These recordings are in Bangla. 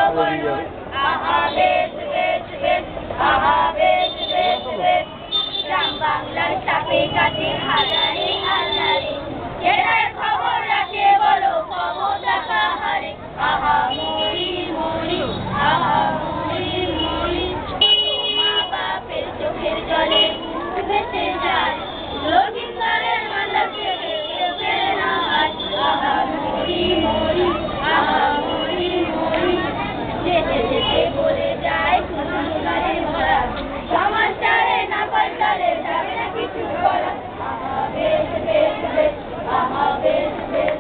বর্ণন আহা বেশ বেশ বেশ আহা বেশ বেশ বেশ গ্রাম বাংলার চাপে কাটে হাজারি হাজারি জেলার খবর রাখে বলো ক্ষমতা কাহারে আহা মরি মরি আহা মরি মরি মা বাপের চোখের জলে ভেসে যায় লক্ষিণদারের মাথা থেকে কেউ ফেরে না আজ আহা মরি মরি আহা মরি মরি যেতে যেতে বলে যায় কুসংস্কারে ভরা সমাজটারে না পাল্টালে যাবে না কিছু করা আহা বেশ বেশ বেশ আহা বেশ বেশ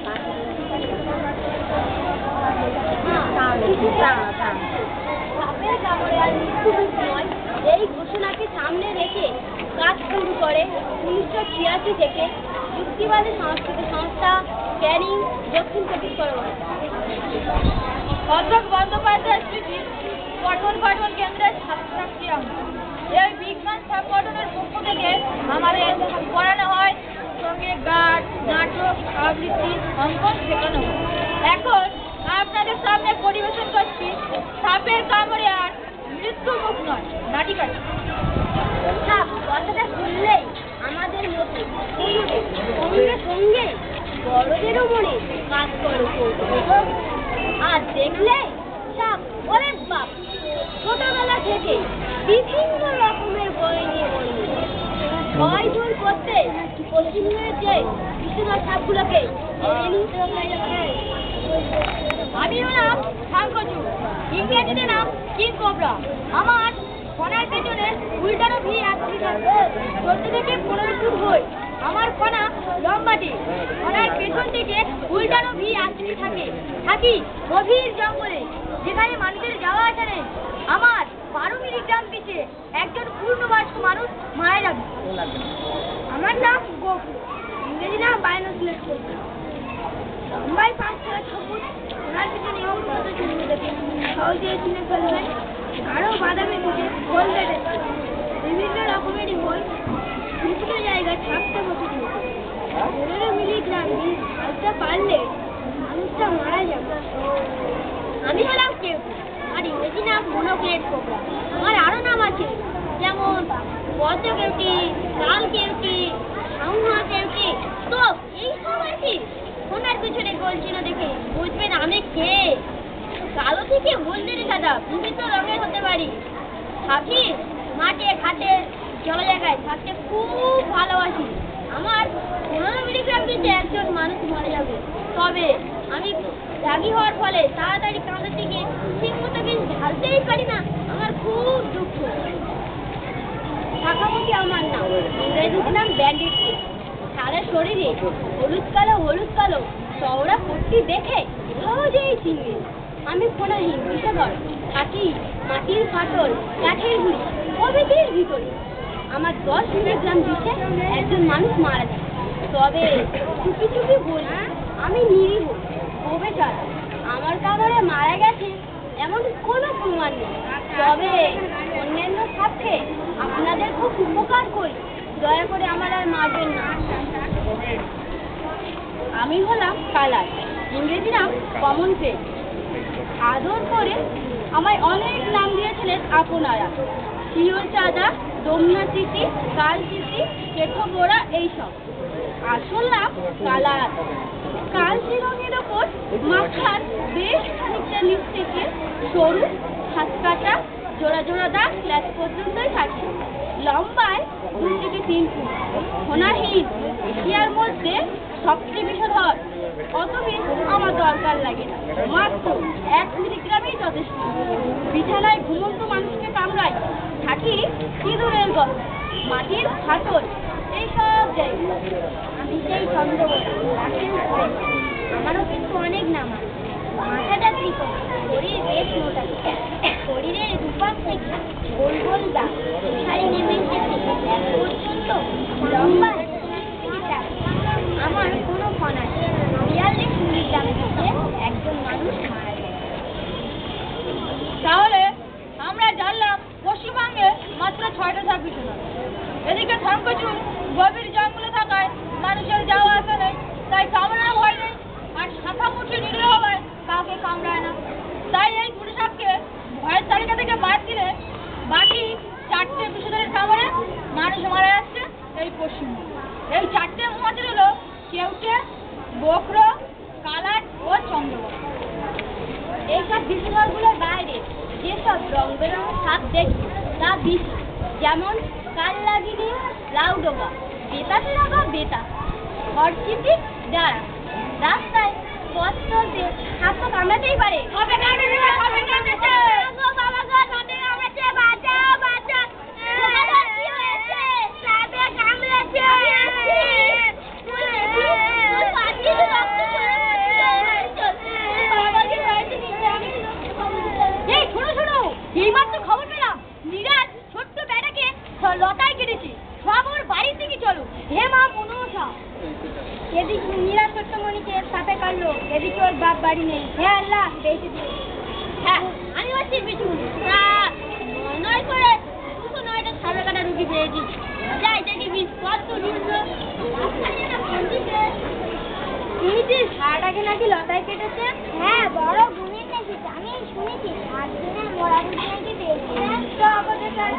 সাপের কামড়ে আর মৃত্যু নয় এই ঘোষণাকে সামনে রেখে কাজ শুরু করে 1986 থেকে যুক্তিবাদী সাংস্কৃতিক সংস্থা ক্যানিং দক্ষিণ 24 পরগনা। অধ্যাপক বন্দ্যোপাধ্যায় স্মৃতি পঠন পাঠন কেন্দ্রের ছাত্রছাত্রী আমরা। এই বিজ্ঞান সাপ পঠনের পক্ষ থেকে আমাদের পড়ানো হয়, সঙ্গে গান, নাটক, আবৃত্তি, অঙ্কন শেখানো হয়। এখন আপনাদের সামনে পরিবেশন করছি সাপের কামড়ে আর মৃত্যু মুখ নয় নাটিকা। সাপ কথাটা শুনলেই আমাদের মতো সঙ্গে সঙ্গে বড়দেরও মনে কাজ করে আর দেখলে সাপ ওরে বাপ ছোটবেলা থেকে বিভিন্ন রকমের বই নিয়ে বলবে ভয় দূর করতে পশ্চিমের যে বিশাল সাপগুলোকে আমি হলাম শঙ্কচু, ইংরেজিতে নাম কিং কোবরা। আমার ফনার পেছনে উল্টানো ভি আসছে 14 থেকে 15 ফুট হয়। আমার ফনা লম্বাটে, ফনার পেছন থেকে উল্টানো ভি আসতে থাকে। থাকি গভীর জঙ্গলে, যেখানে মানুষের যাওয়া আসা নেই। আমার 12 মিলিগ্রাম পিছে একজন পূর্ণবয়স্ক মানুষ মারা যাবে। আমার নাম গোপু, ইংরেজি নাম বায়োনোসিলেট কোবরা। লম্বায় 5 থেকে 6 ফুট, ওনার পিছনে এবং কত চুলকে দেখে সহজে চিনে ফেলবেন। আরও বাদামি পিঠে গোল বেড়ে বিভিন্ন রকমেরই বই বিভিন্ন জায়গায় থাকতে বসে 15 মিলিগ্রাম বিষ খাইতে পারলে মানুষটা মারা যাবে। আমি হলাম কেউ, আর ইংরেজি নাম মনোক্লেট কোবরা। আমার আরও নাম আছে, যেমন পদ্ম কেউটি, লাল কেউটি, সাউনা কেউটি। তো এইসব আর কি ওনার পিছনে গোল চিহ্ন দেখে বুঝবেন আমি কে। কালো থেকে হলদে সাদা বিভিন্ন রঙের হতে পারি। থাকি মাঠে ঘাটে জলা জায়গায় থাকতে খুব ভালোবাসি। আমার 15 মিলিগ্রাম দিতে একজন মানুষ মারা যাবে, তবে আমি রাগী হওয়ার ফলে তাড়াতাড়ি কাঁদার দিকে ঠিক মতো বেশ ঢালতেই পারি না। আমার খুব দুঃখ। শাখামুখী আমার নাম, ইংরেজিতে নাম ব্যান্ডিট। সারা শরীরে হলুদ কালো চওড়া পট্টি দেখে সহজেই চিনবে। আমি ফোনাহীন বিষধর, থাকি মাটির ফাটল, কাঠের গুঁড়ি প্রভৃতির ভিতরে। আমার 10 মিলিগ্রাম বিষে একজন মানুষ মারা যায়, তবে চুপি চুপি বলি আমি নিরীহ গোবেচারা। আমার কামড়ে মারা গেছে এমন কোনো প্রমাণ নেই, তবে অন্যান্য সাপকে আপনাদের খুব উপকার করি, দয়া করে আমার আর মারবেন না। আমি হলাম কালার, ইংরেজি নাম কমন পেজ। আদর করে আমায় অনেক নাম দিয়েছিলেন আপনারা, শিওর চাঁদা, দমনা চিঠি, কাল চিঠি, কেঠো বোড়া, এইসব। আসল নাম কালার। কালচে রঙের ওপর মাথার বেশ খানিকটা নিচ থেকে সরু হাত কাটা জোড়া জোড়া দাগ ল্যাজ পর্যন্তই থাকে। লম্বায় 2 থেকে 3 ফুট। ফোনাহীন, এশিয়ার মধ্যে সবচেয়ে বিষধর। অত বিষ আমার দরকার লাগে না, মাত্র 1 মিলিগ্রামই যথেষ্ট। বিছানায় ঘুমন্ত মানুষকে কামড়ায়, থাকি ইঁদুরের গল্প, মাটির ফাটল, এইসব জায়গায়। আমি সেই চন্দ্রবতী, আমারও কিন্তু অনেক নাম আছে। মাথাটা ত্রিকোণ, শরীর বেশ মোটা, শরীরের দুপাশ থেকে গোল গোল দাগ, শাড়ি নেমে এসেছে এক পর্যন্ত লম্বা। আমার কোনো ফনা নেই, 42 মিলিগ্রাম দিতে একজন মানুষ মারা যায়। তাহলে আমরা জানলাম পশ্চিমবঙ্গে মাত্র 6টা সাপ বিষধর। এদিকে শঙ্কচু গভীর জঙ্গলে থাকায় মানুষের যাওয়া আসা নেই, তাই কামড়ানো ভয় নেই। আর শাখামুখী নিরীহ হয়, কাউকে কামড়ায় না, তাই এই এইসব বিশ্বগুলোর বাইরে যেসব রং বেরঙের সাপ দেখি তা বেশি, যেমন কালনাগিনি, লাউডোগা, বেতাসেরা বা বেতাস, হরচিতি, যারা রাস্তায় পথ চলতে সাপ তো কামড়াতেই পারে। এইমাত্র খবর পেলাম নিরাজ ছোট্ট বেটাকে লতায় কেটেছে। সব ওর বাড়ির দিকে চলো। হে মা মনসা, এদিকে নিরাজ ছোট্ট মনিকে সাপে কাটলো, এদিকে ওর বাপ বাড়ি নেই। হে আল্লাহ, বেঁচে দিও। হ্যাঁ, আমি হচ্ছি বিছু। নয় করে 209টা সাপে কাটা রুগী পেয়েছি। যাই দেখি বিষ কত রুদ্র। শুনেছি সারাটাকে নাকি লতায় কেটেছে। হ্যাঁ, বড় গুণের নাকি, আমি শুনেছি 7 দিনের মরা রুগী নাকি পেয়েছি। তো আমাদের কাছে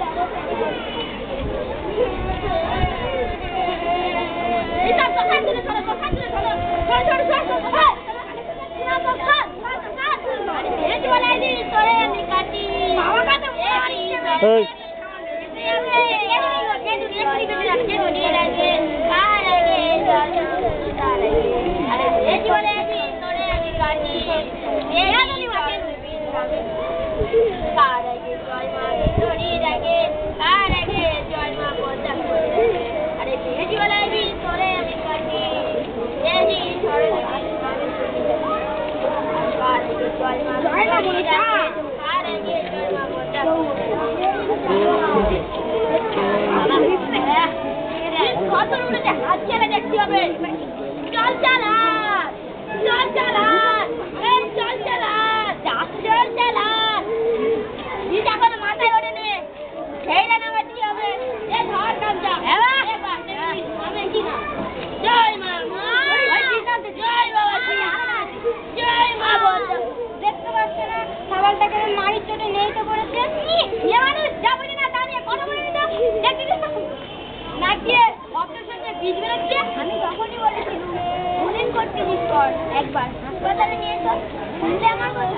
হাত ছেড়ে দেখতে হবে। চল চালা, চল চালা, চল চালা, চল চালা। এখন মাথায় ওঠে নে, সেইটা নামাতে হবে। এ ধর কামটা। আমি কি না জয় মা, জয় বাবা, জয় মা। দেখতে পাচ্ছে না সাবালটাকে মারির চোটে নেই তো পড়েছে। মানুষ যাবো না, দাঁড়িয়ে কথা বলে নিত না গিয়ে অপারেশনে বীজ বেরোচ্ছে। আমি তখনই বলেছি গুলিন করতে নিষ্কর, একবার হাসপাতালে নিয়ে তো শুনলে আমার কথা।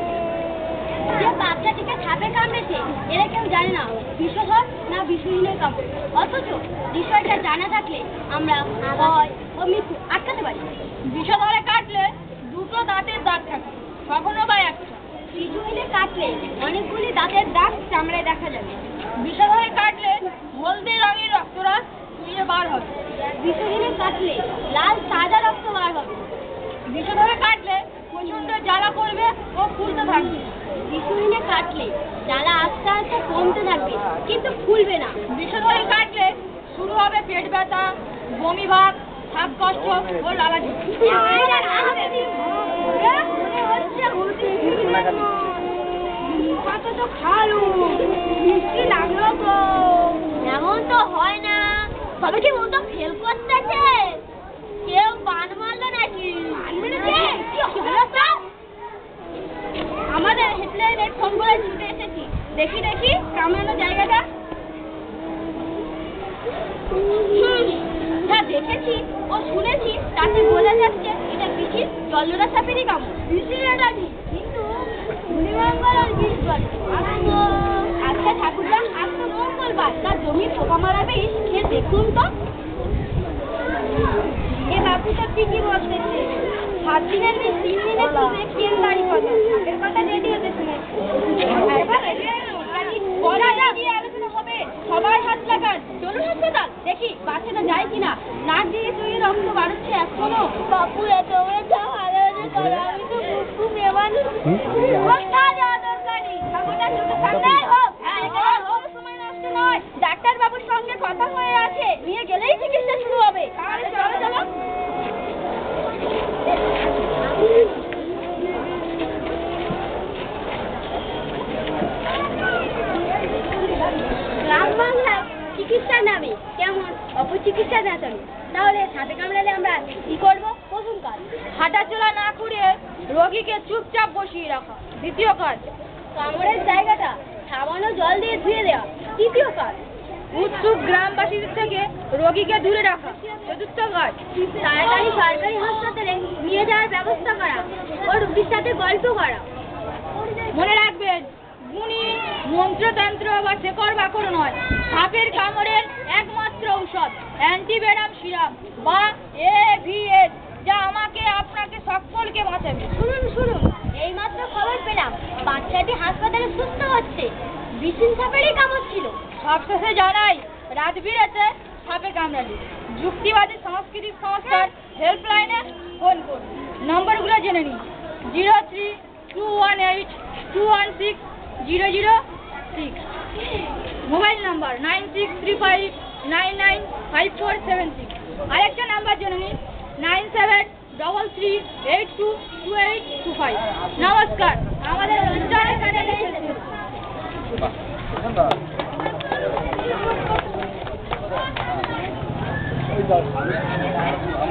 যে বাচ্চাটিকে সাপে কামড়েছে এরা কেউ জানে না বিষধর না বিষহীনের কামড়। অথচ বিষয়টা জানা থাকলে আমরা ভয় ও মৃত্যু আটকাতে পারি। বিষধরে কাটলে 2টো দাঁতের দাগ থাকে, কখনো বা একটা। বিষহীনে কাটলে অনেকগুলি দাঁতের দাগ চামড়ায় দেখা যাবে। বিষধরে কাটলে হলদে রঙের রক্তরাস নিয়ে বার হবে। বিষহীনে কাটলে লাল তাজা রক্ত বার হবে। বিষধরে কাটলে প্রচন্ড জ্বালা করবে ও ফুলতে থাকবে। বিষহীনে কাটলে জ্বালা আস্তে আস্তে কমতে থাকবে কিন্তু ফুলবে না। বিষধরে কাটলে শুরু হবে পেট ব্যথা, বমি ভাব, শ্বাসকষ্ট ও লালাঝি। তো খালু মিষ্টি লাগলো তো। এমন তো হয় না, তবে কি মতো ফেল করতেছে? কেউ বান মারলো নাকি? আমাদের হেডলাইনে ফোন করে ছুটে এসেছি। দেখি দেখি কামড়ানো জায়গাটা। যা দেখেছি ও শুনেছি তাতে বোঝা যাচ্ছে এটা পিসির জলজোড়া সাপেরই কামড়। পিসির এটা কিন্তু মঙ্গল বিষ বলে। আচ্ছা ঠাকুরদা, আজ তো মঙ্গলবার, তার জমি পোকা মারাবে খেয়ে দেখুন তো। এ বাবুটা ঠিকই বলতেছে, 7 দিনের মেয়ে 3 দিনে শুনে কেন বাড়ি কথা এর কথা রেডি হতে শুনেছি। আলোচনা হবে, সবাই হাত লাগান। চলুন হাসপাতাল দেখি বাচ্চাটা যায় কিনা। নাক দিয়ে চুয়ে রক্ত বাড়ছে এখনো। বাপু এত ভালো করো, আমি তো খুব মেয়ে মানুষ। ডাক্তার বাবুর সঙ্গে কথা হয়ে আছে, নিয়ে গেলেই চিকিৎসা শুরু হবে। তাহলে চলো চলো। গ্রাম বাংলায় চিকিৎসার নামে কেমন অপচিকিৎসা দেখানো। তাহলে সাপে কামড়ালে আমরা কি করবো? প্রথম কাজ, হাঁটাচলা না করে রোগীকে চুপচাপ বসিয়ে রাখা। দ্বিতীয় কাজ, কামড়ের জায়গাটা সাবান ও জল দিয়ে ধুয়ে দেওয়া। তৃতীয় কাজ, উৎসুক গ্রামবাসীদের থেকে রোগীকে দূরে রাখা। চতুর্থ কাজ, তাড়াতাড়ি সরকারি হাসপাতালে নিয়ে যাওয়ার ব্যবস্থা করা ও রোগীর সাথে গল্প করা। মনে রাখবেন, গুণী মন্ত্রতন্ত্র বা শেকড় বাকড় নয়, সাপের কামড়ের একমাত্র ঔষধ অ্যান্টিভেনাম সিরাপ বা AVS, যা আমাকে আপনাকে সকলকে বাঁচাবে। শুনুন, এইমাত্র খবর পেলাম বাচ্চাটি হাসপাতালে সুস্থ হচ্ছে। বিশিং সাপেরই কামড় ছিল। সবশেষে জানাই, রাত বিরেতে সাপে কামড়ালে যুক্তিবাদী সাংস্কৃতিক সংস্থার হেল্পলাইনে ফোন করুন। নম্বরগুলো জেনে নিন: 03-218-216-006, মোবাইল নাম্বার 9635995476। আরেকটা নাম্বার জেনে নিন, 9733822825। নমস্কার, আমাদের অনুষ্ঠান এখানে শেষ হলো।